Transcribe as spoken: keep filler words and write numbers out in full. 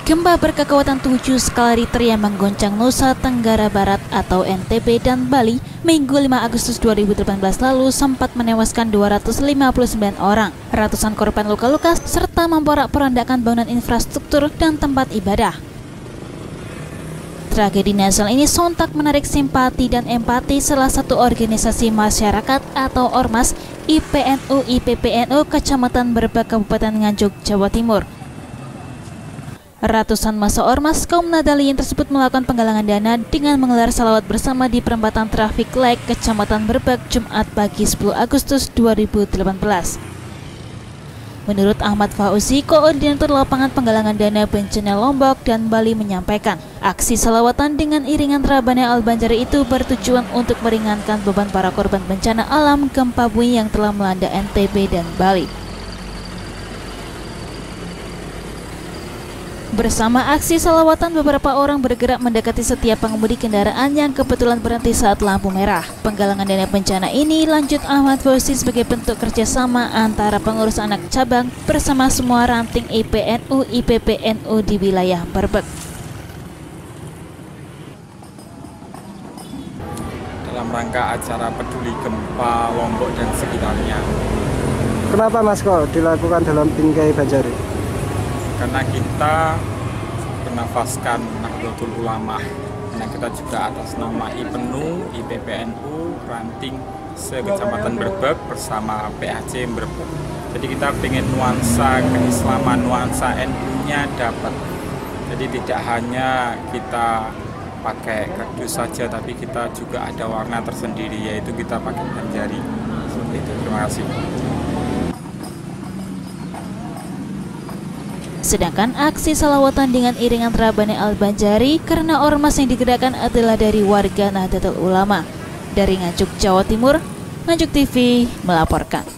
Gempa berkekuatan tujuh skala Richter yang menggoncang Nusa Tenggara Barat atau N T B dan Bali Minggu lima Agustus dua ribu delapan belas lalu sempat menewaskan dua ratus lima puluh sembilan orang, ratusan korban luka-luka, serta memporak-porandakan bangunan infrastruktur dan tempat ibadah. Tragedi nasional ini sontak menarik simpati dan empati salah satu organisasi masyarakat atau Ormas I P N U I P P N U Kecamatan Berbek Kabupaten Nganjuk, Jawa Timur. Ratusan massa Ormas kaum Nadaliyin tersebut melakukan penggalangan dana dengan menggelar salawat bersama di perempatan Traffic Light Kecamatan Berbek Jumat pagi sepuluh Agustus dua ribu delapan belas. Menurut Ahmad Fauzi, koordinator lapangan penggalangan dana bencana Lombok dan Bali, menyampaikan, aksi salawatan dengan iringan Rabana Al-Banjari itu bertujuan untuk meringankan beban para korban bencana alam gempa bumi yang telah melanda N T B dan Bali. Bersama aksi salawatan, beberapa orang bergerak mendekati setiap pengemudi kendaraan yang kebetulan berhenti saat lampu merah. Penggalangan dana bencana ini, lanjut Ahmad Fauzi, sebagai bentuk kerjasama antara pengurus anak cabang bersama semua ranting I P N U I P P N U di wilayah Berbek. Dalam rangka acara peduli gempa Lombok dan sekitarnya. Kenapa Mas kok dilakukan dalam bingkai Banjari? Karena kita bernafaskan Nahdlatul Ulama, karena kita juga atas nama I P N U, I P P N U, ranting se-Kecamatan Berbek bersama P A C Berbek. Jadi kita ingin nuansa keislaman, nuansa N U-nya dapat. Jadi tidak hanya kita pakai kardus saja, tapi kita juga ada warna tersendiri, yaitu kita pakai Banjari. Seperti itu. Terima kasih. Sedangkan aksi salawatan dengan iringan Rabana Al-Banjari karena ormas yang digerakkan adalah dari warga Nahdlatul Ulama. Dari Nganjuk, Jawa Timur, Nganjuk T V melaporkan.